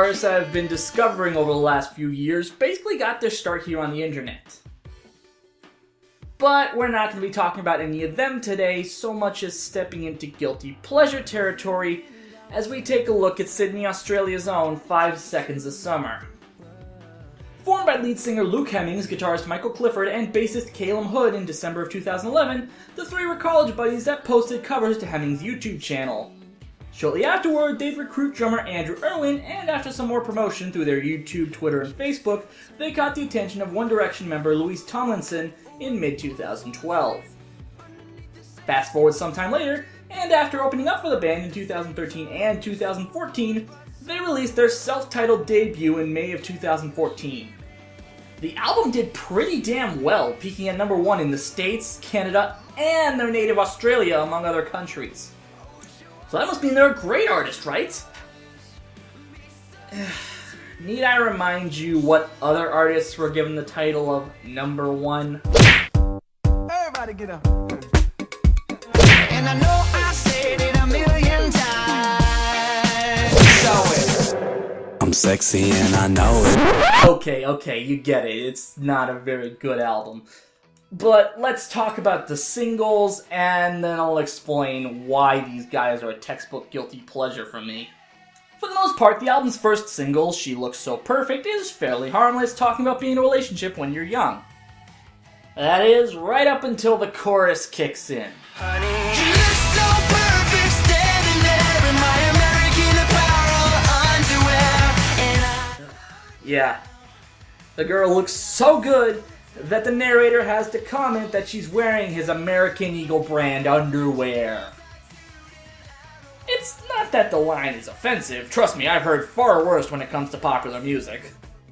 artists I've been discovering over the last few years basically got their start here on the internet. But we're not going to be talking about any of them today so much as stepping into guilty pleasure territory as we take a look at Sydney, Australia's own 5 Seconds of Summer. Formed by lead singer Luke Hemmings, guitarist Michael Clifford, and bassist Calum Hood in December of 2011, the three were college buddies that posted covers to Hemmings' YouTube channel. Shortly afterward, they'd recruit drummer Andrew Irwin, and after some more promotion through their YouTube, Twitter, and Facebook, they caught the attention of One Direction member Louise Tomlinson in mid-2012. Fast forward sometime later, and after opening up for the band in 2013 and 2014, they released their self-titled debut in May of 2014. The album did pretty damn well, peaking at number 1 in the States, Canada, and their native Australia, among other countries. So that must mean they're a great artist, right? Need I remind you what other artists were given the title of number 1? Everybody get up. And I know I said it a million times. I'm sexy and I know it. Okay, you get it. It's not a very good album. But let's talk about the singles, and then I'll explain why these guys are a textbook guilty pleasure for me. For the most part, the album's first single, She Looks So Perfect, is fairly harmless, talking about being in a relationship when you're young. That is, right up until the chorus kicks in. Honey, you look so perfect, standing there in my American Apparel underwear. Yeah. The girl looks so good that the narrator has to comment that she's wearing his American Eagle brand underwear. It's not that the line is offensive. Trust me, I've heard far worse when it comes to popular music.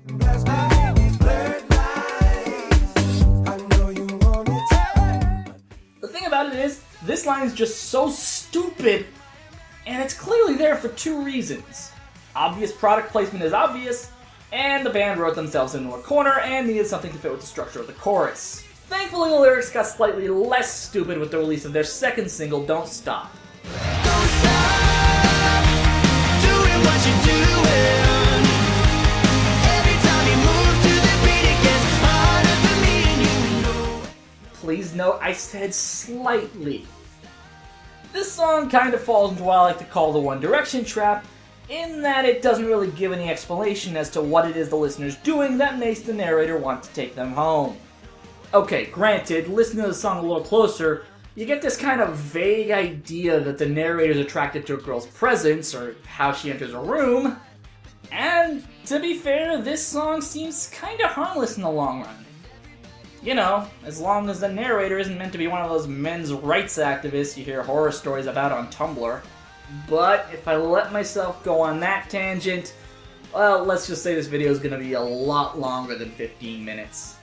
The thing about it is, this line is just so stupid, and it's clearly there for two reasons. Obvious product placement is obvious, and the band wrote themselves into a corner and needed something to fit with the structure of the chorus. Thankfully, the lyrics got slightly less stupid with the release of their second single, Don't Stop. Don't stop doing what you're doing. Every time you move to the beat, it gets harder for me, and you know. Please note, I said slightly. This song kind of falls into what I like to call the One Direction trap, in that it doesn't really give any explanation as to what it is the listener's doing that makes the narrator want to take them home. Okay, granted, listening to the song a little closer, you get this kind of vague idea that the narrator's attracted to a girl's presence, or how she enters a room, and to be fair, this song seems kinda harmless in the long run. You know, as long as the narrator isn't meant to be one of those men's rights activists you hear horror stories about on Tumblr. But if I let myself go on that tangent, well, let's just say this video is going to be a lot longer than 15 minutes.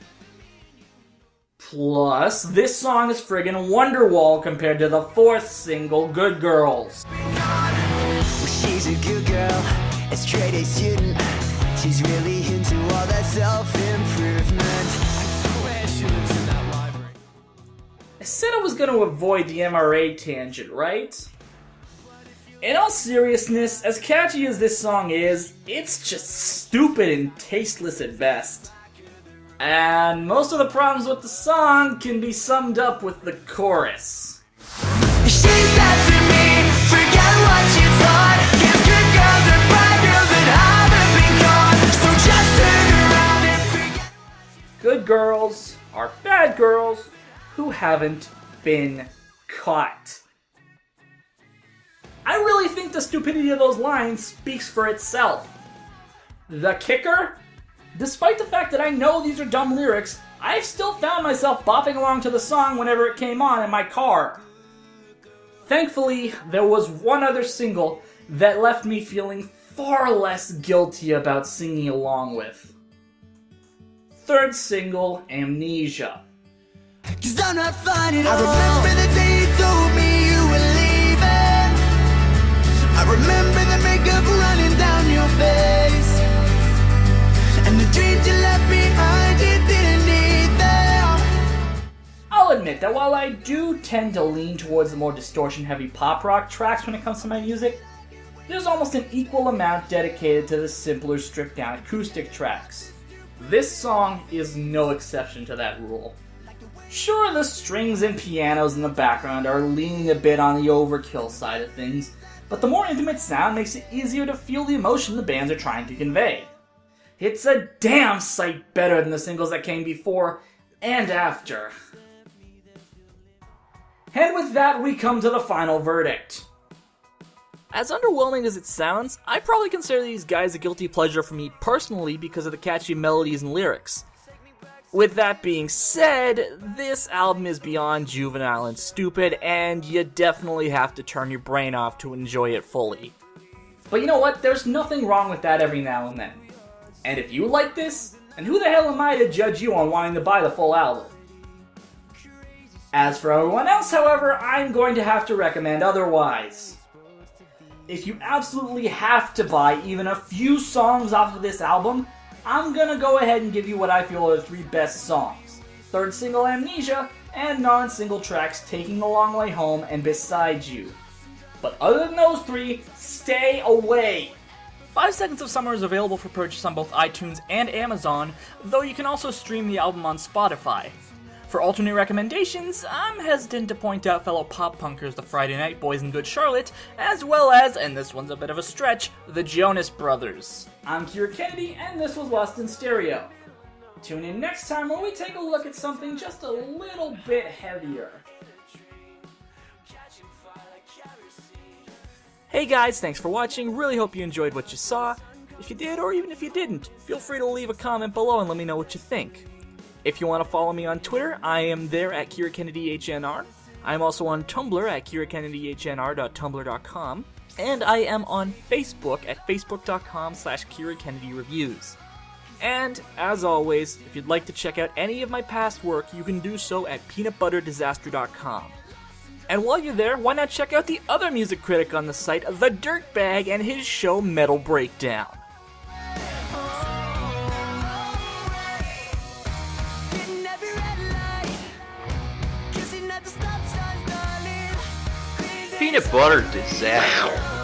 Plus, this song is friggin' Wonderwall compared to the fourth single, Good Girls. Well, she's a good girl, a straight-A student. She's really into all that self-improvement. I said I was going to avoid the MRA tangent, right? In all seriousness, as catchy as this song is, it's just stupid and tasteless at best. And most of the problems with the song can be summed up with the chorus. She said to me, forget what you thought. Give good girls and bad girls that haven't been gone. So just turn around and forget. Good girls are bad girls who haven't been caught. I really think the stupidity of those lines speaks for itself. The kicker? Despite the fact that I know these are dumb lyrics, I still found myself bopping along to the song whenever it came on in my car. Thankfully, there was one other single that left me feeling far less guilty about singing along with. Third single, Amnesia. 'Cause I'm not fine at all. I remember the day you told me you were leaving. I remember the makeup running down your face. And the dreams you left behind you didn't need them. I'll admit that while I do tend to lean towards the more distortion-heavy pop rock tracks when it comes to my music, there's almost an equal amount dedicated to the simpler, stripped-down acoustic tracks. This song is no exception to that rule. Sure, the strings and pianos in the background are leaning a bit on the overkill side of things, but the more intimate sound makes it easier to feel the emotion the bands are trying to convey. It's a damn sight better than the singles that came before and after. And with that, we come to the final verdict. As underwhelming as it sounds, I probably consider these guys a guilty pleasure for me personally because of the catchy melodies and lyrics. With that being said, this album is beyond juvenile and stupid, and you definitely have to turn your brain off to enjoy it fully. But you know what? There's nothing wrong with that every now and then. And if you like this, then who the hell am I to judge you on wanting to buy the full album? As for everyone else, however, I'm going to have to recommend otherwise. If you absolutely have to buy even a few songs off of this album, I'm gonna go ahead and give you what I feel are the 3 best songs. Third single, Amnesia, and non-single tracks, Taking the Long Way Home and Beside You. But other than those 3, stay away! 5 Seconds of Summer is available for purchase on both iTunes and Amazon, though you can also stream the album on Spotify. For alternate recommendations, I'm hesitant to point out fellow pop-punkers the Friday Night Boys and Good Charlotte, as well as, and this one's a bit of a stretch, the Jonas Brothers. I'm Kira Kennedy, and this was Lost in Stereo. Tune in next time where we take a look at something just a little bit heavier. Hey guys, thanks for watching. Really hope you enjoyed what you saw. If you did, or even if you didn't, feel free to leave a comment below and let me know what you think. If you want to follow me on Twitter, I am there at KiraKennedyHNR. I'm also on Tumblr at KiraKennedyHNR.tumblr.com. And I am on Facebook at Facebook.com/KiraKennedyReviews. And, as always, if you'd like to check out any of my past work, you can do so at PeanutButterDisaster.com. And while you're there, why not check out the other music critic on the site, The Dirtbag, and his show Metal Breakdown. Peanut Butter Disaster.